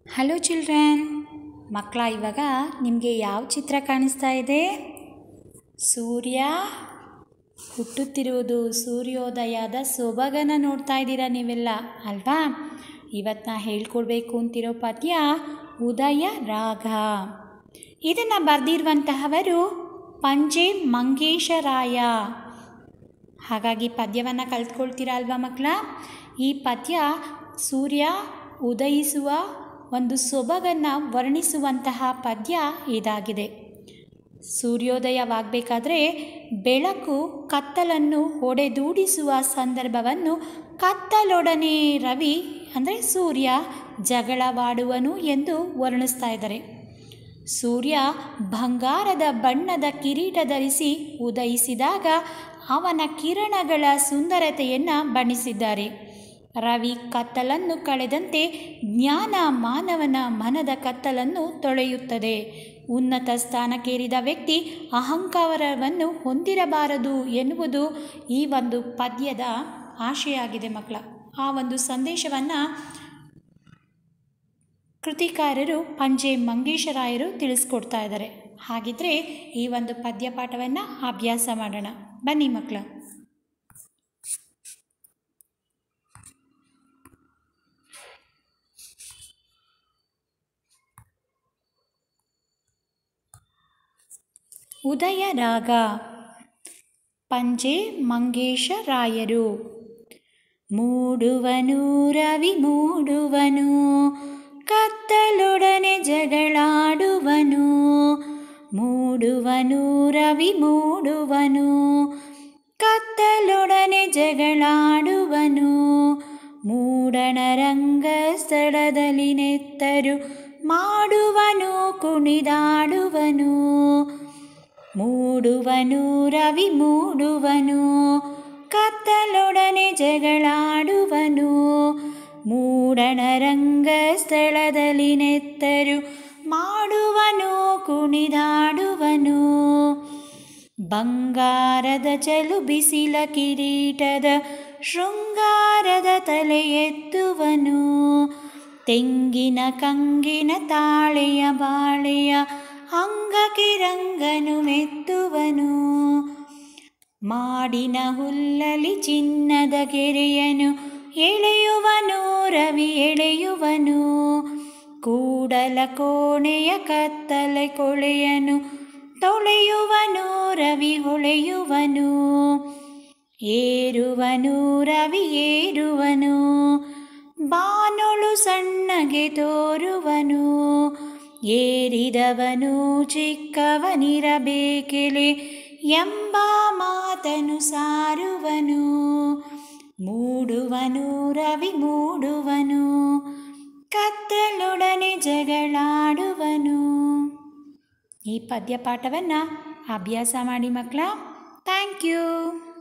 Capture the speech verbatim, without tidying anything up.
Hello children, ಮಕ್ಕಳ ಇವಾಗ ನಿಮಗೆ ಯಾವ ಚಿತ್ರ ಕಾಣಿಸ್ತಾ ಇದೆ? ಸೂರ್ಯ ಹುಟ್ಟುತ್ತಿರುವುದು, ಸೂರ್ಯೋದಯದ ಸೊಬಗನ್ನು ನೋಡ್ತಾ ಇದ್ದೀರಾ ನೀವೆಲ್ಲ ಅಲ್ವಾ? ಇವತ್ತು ನಾ ಹೇಳ್ಕೊಡ್ಬೇಕು ಅಂತಿರೋ ಪದ್ಯ ಉದಯ ರಾಗ. ಇದನ್ನು ಬರೆದಿರುವಂತಹವರು ಪಂಜೆ ಮಂಗೇಶರಾಯ. ಹಾಗಾಗಿ ಪದ್ಯವನ್ನು ಕಲ್ತ್ಕೊಳ್ತೀರಾ ಅಲ್ವಾ ಮಕ್ಕಳ? ಈ ಪದ್ಯ ಸೂರ್ಯ ಉದಯಿಸುವ ಒಂದು ಸೊಬಗನ್ನು ವರ್ಣಿಸುವಂತಹ ಪದ್ಯ ಇದಾಗಿದೆ. ಸೂರ್ಯೋದಯವಾಗಬೇಕಾದ್ರೆ ಬೆಳಕು ಕತ್ತಲನ್ನು ಹೊಡೆದೂಡಿಸುವ ಸಂದರ್ಭವನ್ನು ಕತ್ತಲೊಡನೆ ರವಿ ಅಂದರೆ ಸೂರ್ಯ ಜಗಳವಾಡುವನು ಎಂದು ವರ್ಣಿಸ್ತಾ ಇದ್ದಾರೆ. ಸೂರ್ಯ ಬಂಗಾರದ ಬಣ್ಣದ ಕಿರೀಟ ಧರಿಸಿ ಉದಯಿಸಿದಾಗ ಅವನ ಕಿರಣಗಳ ಸುಂದರತೆಯನ್ನು ಬಣ್ಣಿಸಿದ್ದಾರೆ. ರವಿ ಕತ್ತಲನ್ನು ಕಳೆದಂತೆ ಜ್ಞಾನ ಮಾನವನ ಮನದ ಕತ್ತಲನ್ನು ತೊಳೆಯುತ್ತದೆ. ಉನ್ನತ ಸ್ಥಾನಕ್ಕೇರಿದ ವ್ಯಕ್ತಿ ಅಹಂಕಾರವನ್ನು ಹೊಂದಿರಬಾರದು ಎನ್ನುವುದು ಈ ಒಂದು ಪದ್ಯದ ಆಶಯ ಆಗಿದೆ ಮಕ್ಕಳ. ಆ ಒಂದು ಸಂದೇಶವನ್ನು ಕೃತಿಕಾರರು ಪಂಜೆ ಮಂಗೇಶರಾಯರು ತಿಳಿಸ್ಕೊಡ್ತಾ ಇದ್ದಾರೆ. ಹಾಗಿದ್ರೆ ಈ ಒಂದು ಪದ್ಯ ಪಾಠವನ್ನು ಅಭ್ಯಾಸ ಮಾಡೋಣ ಬನ್ನಿ ಮಕ್ಕಳ. ಉದಯ ರಾಗ ಪಂಜೆ ಮಂಗೇಶರಾಯರು. ಮೂಡುವನು ರವಿ ಮೂಡುವನು, ಕತ್ತಲೊಡನೆ ಜಗಳಾಡುವನು. ಮೂಡುವನು ರವಿ ಮೂಡುವನು, ಕತ್ತಲೊಡನೆ ಜಗಳಾಡುವನು. ಮೂಡಣ ರಂಗ ಸ್ಥಳದಲ್ಲಿ ನೆತ್ತರು ಮಾಡುವನು ಕುಣಿದಾಡುವನು. ಮೂಡುವನು ರವಿ ಮೂಡುವನು, ಕತ್ತಲೊಡನೆ ಜಗಳಾಡುವನು. ಮೂಡಣ ರಂಗ ಸ್ಥಳದಲ್ಲಿ ನೆತ್ತರು ಮಾಡುವನು ಕುಣಿದಾಡುವನು. ಬಂಗಾರದ ಚಲು ಬಿಸಿಲ ಕಿರೀಟದ ಶೃಂಗಾರದ ತಲೆ ಎತ್ತುವನು. ತೆಂಗಿನ ಕಂಗಿನ ತಾಳೆಯ ಬಾಳೆಯ ಅಂಗಕ್ಕೆ ರಂಗನು ಮೆತ್ತುವನು. ಮಾಡಿನ ಹುಲ್ಲಲಿ ಚಿನ್ನದ ಗೆರೆಯನು ಎಳೆಯುವನು ರವಿ ಎಳೆಯುವನು. ಕೂಡಲ ಕೋಣೆಯ ಕತ್ತಲೆ ಕೊಳೆಯನು ತೊಳೆಯುವನು ರವಿ ಹೊಳೆಯುವನು. ಏರುವನು ರವಿ ಏರುವನು, ಬಾನೊಳು ಸಣ್ಣಗೆ ತೋರುವನು. ಏರಿದವನು ಚಿಕ್ಕವನಿರಬೇಕೆಲೆ ಎಂಬ ಮಾತನು ಸಾರುವನು. ಮೂಡುವನು ರವಿ ಮೂಡುವನು, ಕತ್ತಲೊಡನೆ ಜಗಳಾಡುವನು. ಈ ಪದ್ಯ ಪಾಠವನ್ನು ಅಭ್ಯಾಸ ಮಾಡಿ ಮಕ್ಕಳ. Thank you.